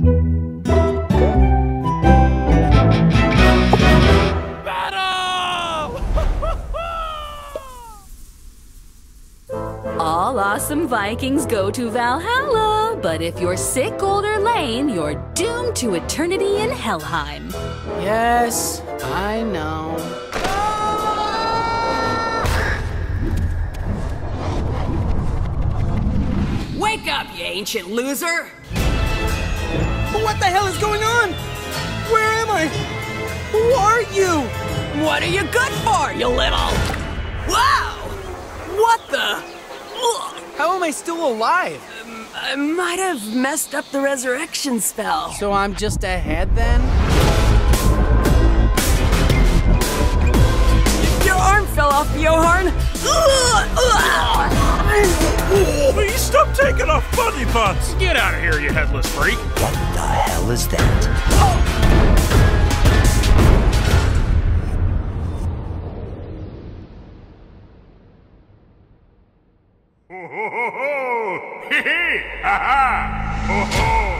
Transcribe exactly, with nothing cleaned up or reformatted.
All awesome Vikings go to Valhalla, but if you're sick, old, or lame, you're doomed to eternity in Helheim. Yes, I know. Wake up, you ancient loser! What the hell is going on? Where am I? Who are you? What are you good for, you little... Wow! What the... Ugh. How am I still alive? Um, I might have messed up the resurrection spell. So I'm just ahead then? Your arm fell off, Bjørn! Please stop taking off funny butts! Get out of here, you headless freak! What the hell is that? Ho ho ho ho! Hee hee! Ha ha! Ho ho!